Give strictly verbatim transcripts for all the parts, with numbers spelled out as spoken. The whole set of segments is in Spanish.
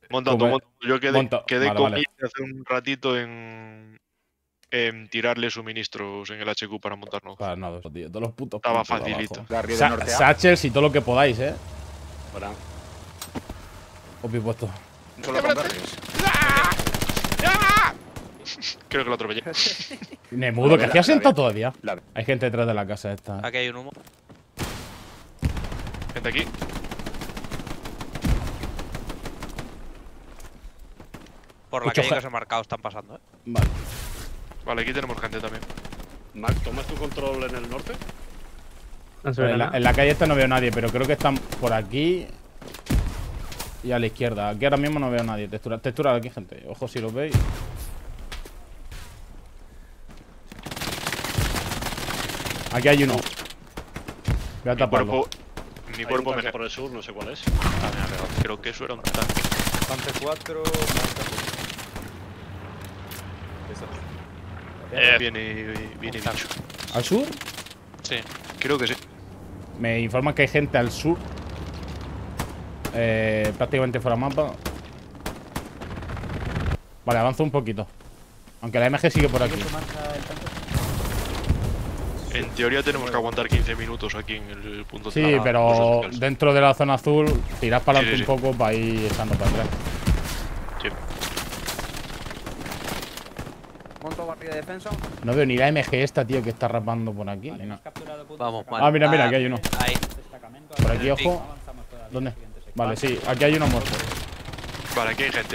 Montando, Come- montando. Yo quedé, monta. quedé Vale, con vale. Miguel hace un ratito en, en tirarle suministros en el H Q para montarnos. Para nada, tío. Todos los putos Estaba puntos de facilito. abajo. Garry de Sa norte A. Satchels y todo lo que podáis, eh. Hola. Obvio puesto. Solo con Garrys. Creo que lo atropellé. Nemudo, La ¿qué ve, hacías la sentado ve. todavía? La ve. Hay gente detrás de la casa esta. Aquí hay un humo. Gente aquí. Por la Escucho calle que ge- os he marcado están pasando, ¿eh? Vale. Vale, aquí tenemos gente también. Mac, ¿tomas tu control en el norte? No se ve En la, nada. en la calle esta no veo a nadie, pero creo que están por aquí y a la izquierda. Aquí ahora mismo no veo a nadie. Textura, textura aquí, gente. Ojo si lo veis. Aquí hay uno. Voy a Mi taparlo. cuerpo, mi Hay un cuerpo me tanque por el sur, no sé cuál es. Ah, me ha pegado. Creo que eso era un tanque. Pante cuatro. Eh, viene, viene bicho. ¿Al sur? Sí, creo que sí. Me informan que hay gente al sur. Eh, prácticamente fuera mapa. Vale, avanzo un poquito. Aunque la M G sigue por aquí. En teoría tenemos que aguantar quince minutos aquí en el punto Sí, de pero dentro de la zona azul tirás para Sí, adelante sí, un poco para ir echando para atrás. Sí. Monto barrio de defensa. No veo ni la M G esta, tío, que está rapando por aquí. ni nada. Vamos, mal. Ah, mira, mira, aquí hay uno. Ahí. Por aquí, ojo. ¿Dónde? Vale, sí, aquí hay uno muerto. Vale, aquí hay gente.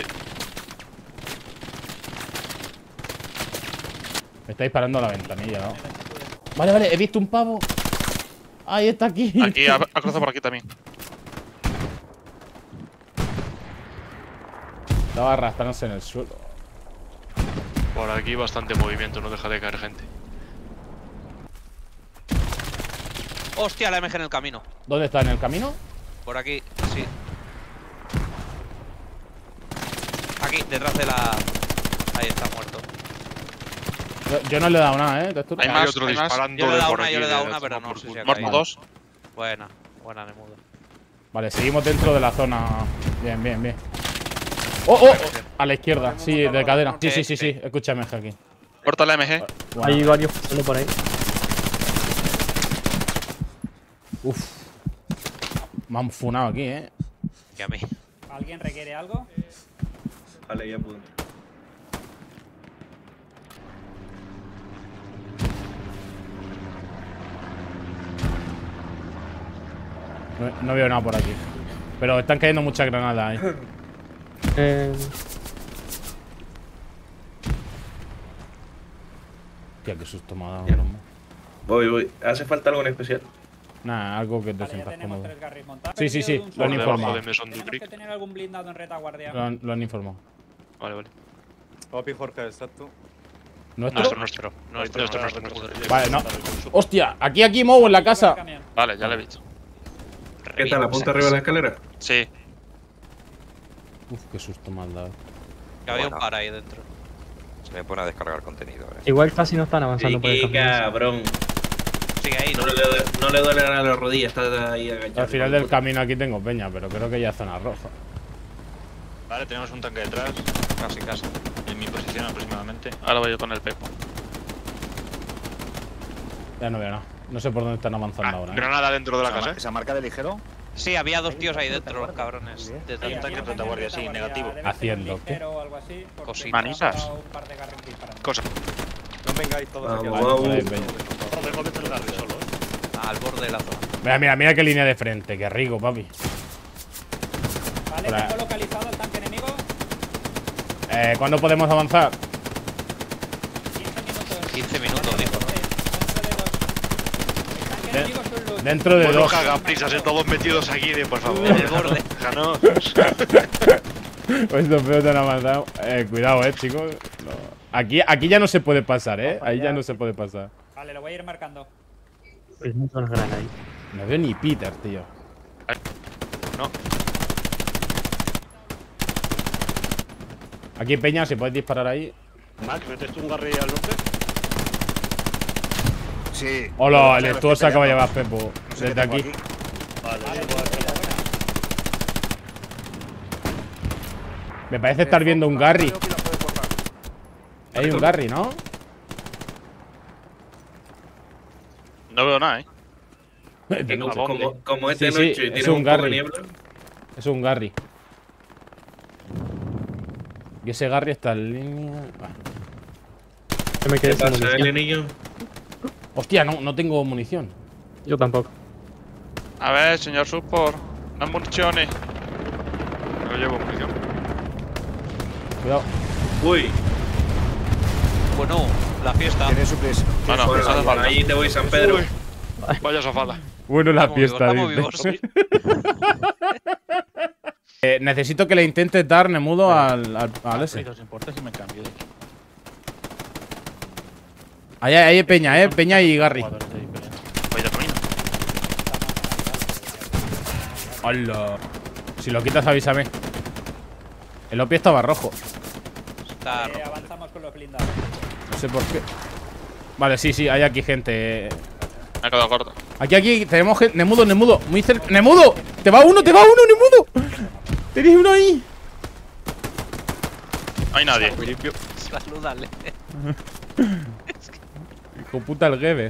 Me está disparando a la ventanilla, ¿no? Vale, vale, he visto un pavo. Ahí está aquí. Aquí, ha, ha cruzado por aquí también. Estaba arrastrándose en el suelo. Por aquí bastante movimiento, no deja de caer gente. Hostia, la M G en el camino. ¿Dónde está? ¿En el camino? Por aquí, sí. Aquí, detrás de la. Ahí está muerto. Yo, yo no le he dado nada, ¿eh? Textura. Hay Hay más, otro hay más. disparando Yo le he de dado por una, aquí. yo le he dado de una, la pero zona no por sé culo. si ha Muerto caído. dos. Buena, buena Nemudo. Vale, seguimos dentro de la zona. Bien, bien, bien. ¡Oh, oh! A la izquierda, sí, de cadera. Sí, sí, sí, sí. Escúchame aquí. Corta la M G. Bueno. Hay varios pasando por ahí. Uf. Me han funado aquí, ¿eh? Que a mí. ¿Alguien requiere algo? Vale, ya pude. No, no veo nada por aquí. Pero están cayendo muchas granadas ahí. Eh, Hostia, qué susto me ha dado, broma. Voy, voy. ¿Hace falta algo en especial? Nada, algo que te Vale, ya sientas tenemos cómodo. tres Garrys montados. Sí, sí, sí, Un lo han solo. Por informado. debajo de Mason Tenemos Ducric. que tener algún blindado en retaguardia. Lo han, lo han informado. Vale, vale. Papi Jorge, ¿estás tú? ¿Nuestro? Nuestro, nuestro. Nuestro, nuestro, nuestro, nuestro. Vale, no. ¡Hostia! Aquí, aquí, Mou, en la casa. Vale, ya lo he visto. ¿Qué tal? ¿La punta arriba de la escalera? Sí. Uf, qué susto me han dado. Que había Bueno. un par ahí dentro. Se me pone a descargar contenido. eh. igual casi no están avanzando por el Sí, camino. cabrón. Sigue ahí, ¿no? No le, duele- no le duelen a las rodillas, está ahí agachado. Al final del camino aquí tengo peña, pero creo que ya es zona roja. Vale, tenemos un tanque detrás, Casi, casi. en mi posición aproximadamente. Ahora voy yo con el Pepo. Ya no veo nada. No sé por dónde están avanzando Ah, ahora. ¿eh? granada dentro de la ¿Esa, casa. ma- esa marca de ligero? Sí, había dos tíos ahí dentro, los cabrones. Detrás. Hay un tanque de retaguardia, sí, negativo. Haciendo, ¿qué? Cositas. Manitas. Cosa. No vengáis todos aquí. Vamos, abajo. vamos. Ahí, peña. Joder, joder, el Garry solo, eh. Al borde de la zona. Mira, mira, mira qué línea de frente. Qué rico, papi. Vale, Hola. tengo localizado el tanque enemigo. Eh, ¿cuándo podemos avanzar? quince minutos. quince minutos, dijo. El tanque De- enemigo son los. Dentro de Pues no dos. hagan prisas, eh, todos metidos aquí, de por favor. En el borde. Déjanos. Pues estos feos te han avanzado. Eh, cuidado, eh, chicos. No. Aquí, aquí ya no se puede pasar, eh. Ahí ya no se puede pasar. Vale, lo voy a ir marcando. Pues no son granadas ahí. No veo ni Peter, tío. No. Aquí, peña, si puedes disparar ahí. Mac, ¿metes tú un Garry al norte? Sí. Hola, el Lo estuvo se estoy acaba de peleando. llevar Pepo. No sé qué Desde tengo aquí. Vale, Vale, sí, voy a hacer- Me parece estar viendo un Garry. Hay un Garry, ¿no? No veo nada, eh. Que ¿A como, dónde? como, como es Sí, de sí, noche y es tiene un un, poco de Garry. niebla. Es un Garry. Y ese Garry está en línea. Ah. Yo me quedé ¿Qué sin pasa, munición. L, niño? Hostia, no, no tengo munición. Yo tampoco. A ver, señor support. Las municiones. No llevo munición. Cuidado. Uy, Bueno, la fiesta. Tiene su prisa. No, no, bueno, eso hace falta. ahí te voy, San Pedro. Uy, vaya safada. Bueno, la Estamos vivos, fiesta. estamos dice. vivos. Eh, necesito que le intentes dar Nemudo al, al, al ese. ¿Os importa si me cambio de equipo? Ahí hay Peña, eh. Peña y Garry. Jugadores de diferencia. Voy de camino. Hola. Si lo quitas, avísame. El Opi estaba rojo. Está Eh, avanzamos con los blindados. No sé por qué. Vale, sí, sí, hay aquí gente. Me ha quedado corto. Aquí, aquí, tenemos gente. Nemudo, Nemudo. Muy cerca. ¡Nemudo! ¡Te va uno, te va uno, Nemudo! ¡Tenéis uno ahí! No hay nadie. Muy limpio. Salúdale. Hijo puta el Gebe.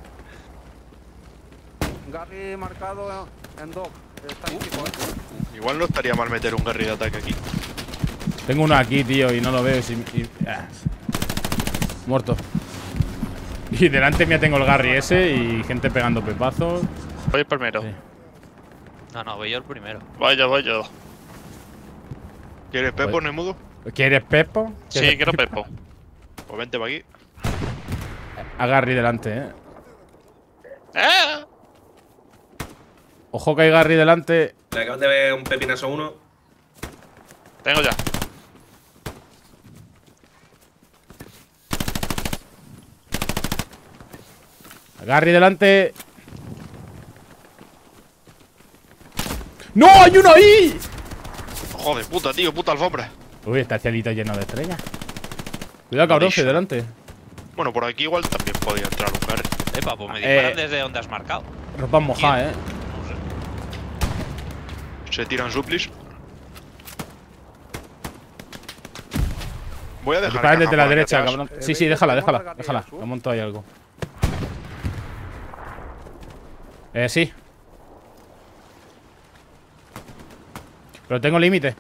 Garry marcado en dog. Está equipo, eh. Igual no estaría mal meter un Garry de ataque aquí. Tengo uno aquí, tío, y no lo veo. Y, y- ah. Muerto. Y delante mía tengo el Garry ese y gente pegando pepazos. Voy primero. Sí. No, no, voy yo el primero. Voy yo, voy yo. ¿Quieres Pepo, Pues- Nemudo? ¿Quieres Pepo? Sí, ¿Quieres quiero Pepo. Pues vente para aquí. A Garry delante, eh. ¡Eh! Ojo que hay Garry delante. Le acaban de ver un pepinazo a uno. Tengo ya. Garry delante. ¡No! ¡Hay uno ahí! Joder, puta, tío, puta alfombra. Uy, está el cielito lleno de estrellas. Cuidado, cabrón, que delante. Bueno, por aquí igual también podía entrar un Garry. Epa, pues me Eh. disparan desde donde has marcado. Ropa mojada, eh. Se tiran suplis. Voy a dejar. Disparan desde caja la por aquí derecha, atrás. cabrón. Sí, sí, déjala, déjala, déjala. Me monto ahí algo. Eh, sí. Pero tengo límite.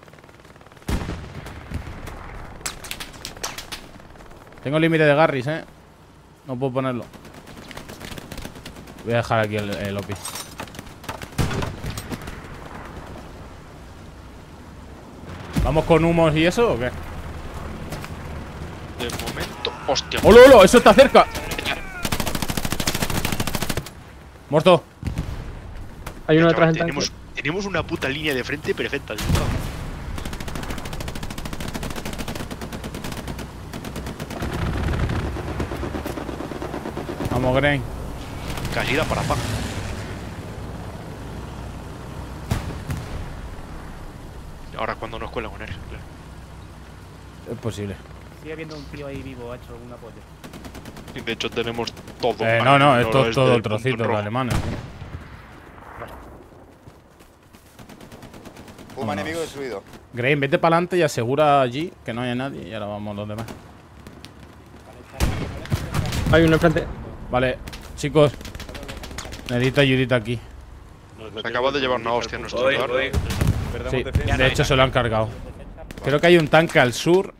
Tengo límite de Garrys, eh. No puedo ponerlo. Voy a dejar aquí el, el Opi. ¿Vamos con humos y eso o qué? De momento. Hostia. ¡Hola, hola! ¡Eso está cerca! Muerto. Hay uno Chaval, detrás del tanque. tenemos, tenemos una puta línea de frente perfecta. tío. Vamos, Grain. Casi da para pa. Ahora es cuando nos cuelan con él. Claro. Es posible. Sigue habiendo un tío ahí vivo, ha hecho un apoyo. Y de hecho tenemos todo. Eh, al no, no, esto es noroeste todo del trocito punto de rojo. alemanes. Puma enemigo destruido. Grain, vete para adelante y asegura allí que no haya nadie. Y ahora vamos los demás. Hay uno enfrente. Vale, chicos. Necesito ayudita aquí. Se acaba de llevar una hostia en nuestro Voy, lugar. voy. Perdemos Sí, defensa. de hecho se lo han cargado. Creo que hay un tanque al sur.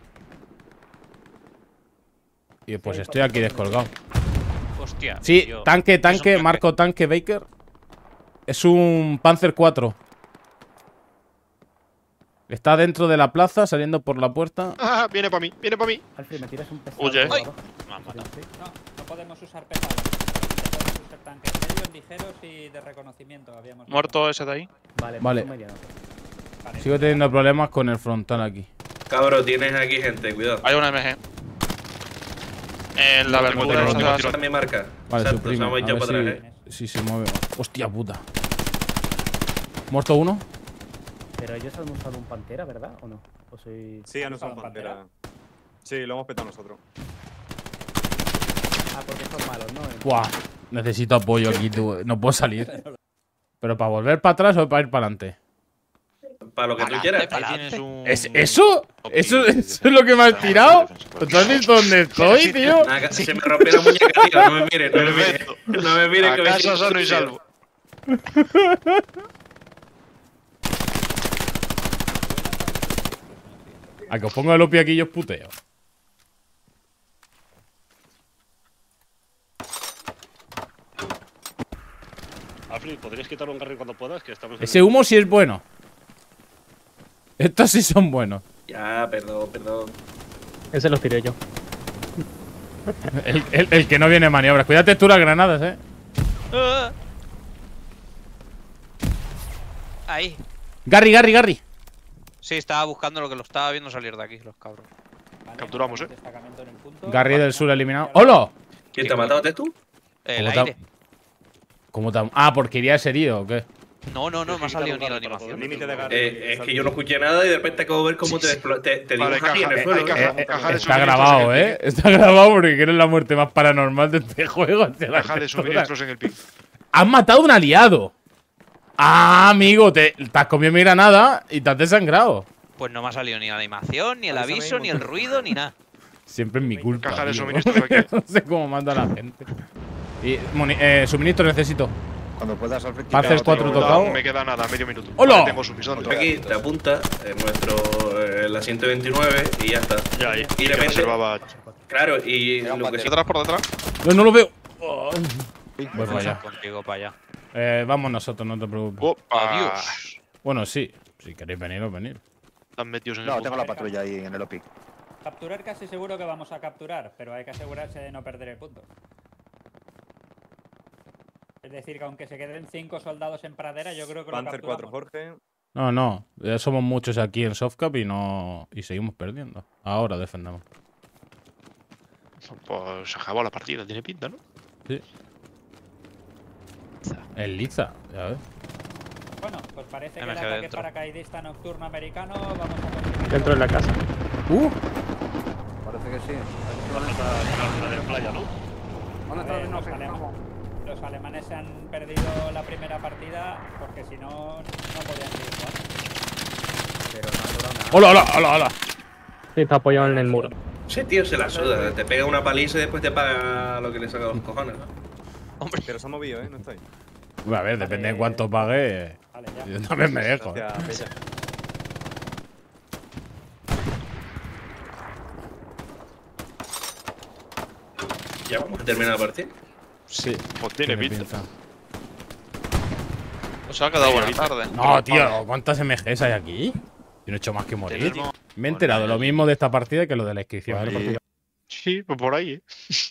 Y pues estoy aquí descolgado. Hostia. Sí, tío. tanque, Es un tanque, marco tanque Baker. Es un Panzer cuatro. Está dentro de la plaza, saliendo por la puerta. Ah, viene para mí, viene para mí. Alfred, me tiras un pesado. Huye. por Ay. abajo. Me han matado. No, no podemos usar pesados. Solamente podemos usar tanques medios, ligeros y de reconocimiento. Habíamos dicho. Muerto ese de ahí. Vale, Vale. pues un mediano. Vale. Sigo teniendo problemas con el frontal aquí. Cabro, tienes aquí gente, cuidado. Hay una M G. En la Tengo, abertura tengo, esa tengo, de tengo. Esa es mi marca. Vale, Exacto, suprime. vamos A ya ver para atrás, eh. si, si se mueve. Hostia puta. ¿Muerto uno? Pero ellos han usado un pantera, ¿verdad? ¿O no? ¿O soy...? Sí, han usado un pantera. Sí, lo hemos petado nosotros. Ah, porque son malos, ¿no? Buah. Necesito apoyo aquí, tú. No puedo salir. ¿Pero para volver para atrás o para ir para adelante? para lo que tú Pagante, quieras. pagante. Tienes un... ¿Es eso? ¿Eso, ¿Eso es lo que me has tirado? ¿Tú has visto dónde estoy, tío? Nada, se me rompió la muñeca, tío. No me mires, no me mires. Perfecto. No me mires A que me casa siento sano y sucio. salvo. A que os pongo el opio aquí y os puteo. Alfred, ¿podrías quitar un Garry cuando puedas? Que estamos en Ese el- humo sí es bueno. Estos sí son buenos. Ya, perdón, perdón. Ese los tiré yo. El, el- el que no viene en maniobras. Cuídate tú las granadas, eh. Ah. Ahí. Garry, Garry, Garry. Sí, estaba buscando lo que lo estaba viendo salir de aquí, los cabros. Vale, Capturamos, mandamos destacamento en el punto. Garry del sur eliminado. ¡Hola! ¿Quién te ha matado? ¿Te tú? El ¿Cómo aire. ¿Cómo te ha- Ah, porque irías herido o qué? No, no, no, me ha Tienes que salido quitar ni la un Garry para poder- animación. Límite de Garry. Eh, es que yo no escuché nada y de repente acabo de ver cómo te, desplo- te, te Vale, dibujas aquí en caja- el suelo. hay caja- ¿eh? caja de Está suministros grabado, en el eh. Está grabado porque quieres la muerte más paranormal de este juego. Hostia, la Caja de textura. suministros en el ping. Has matado a un aliado. Ah, amigo, te, te has comido mi granada y te has desangrado. Pues no me ha salido ni la animación, ni el Avísame, aviso, ni el ruido, ni nada. Siempre es mi culpa. Caja de tío. suministros aquí. No sé cómo manda la gente. Y moni- eh, suministro necesito. Cuando puedas, Alfred. ¿Va a hacer cuatro No, tocados? me queda nada, medio minuto. ¡Hola! Vale, tengo suficiente. Aquí te apunta en nuestro eh, la ciento veintinueve y ya está. Ya, ahí. Y de Que repente, reservaba. claro, y lo que sí- Detrás, por detrás. No, no lo veo. Oh. Voy para allá. Contigo para allá. Eh, vamos nosotros, no te preocupes. Opa. Adiós. Bueno, sí. Si queréis venir, os venir. Están metidos en No, el tengo la patrulla ahí en el O P I. Capturar casi seguro que vamos a capturar, pero hay que asegurarse de no perder el punto. Es decir, que aunque se queden cinco soldados en pradera, yo creo que lo Panzer cuatro, capturamos. Jorge. No, no. Ya somos muchos aquí en Softcap y no. Y seguimos perdiendo. Ahora defendemos. Pues se acabó la partida, tiene pinta, ¿no? Sí. El Liza, ya ves. Bueno, pues parece que el M G ataque dentro. paracaidista nocturno americano vamos a conseguir. Dentro de la casa. Uh, Parece que sí. ¿Dónde está la zona de playa, no? Eh, los, alema- los alemanes se han perdido la primera partida porque si no, no podían seguir jugando. Pero no ha durado nada. hola, hola, hola, hola. Sí, está apoyado en el muro. ese tío se la suda. Te pega una paliza y después te paga lo que le saca de los cojones, ¿no? Hombre, Pero se ha movido, ¿eh? No está ahí. Bueno, a ver, depende de cuánto pague. Vale, ya. Yo también me dejo. ¿eh? Gracias, Bella. Ya vamos a terminar la partida. Sí. Pues tiene pinta. Os ha quedado buena tarde. No, tío, ¿cuántas M Gs hay aquí? Yo no he hecho más que morir. Me he enterado lo mismo de esta partida que lo de la inscripción. Sí, pues por ahí, ¿eh?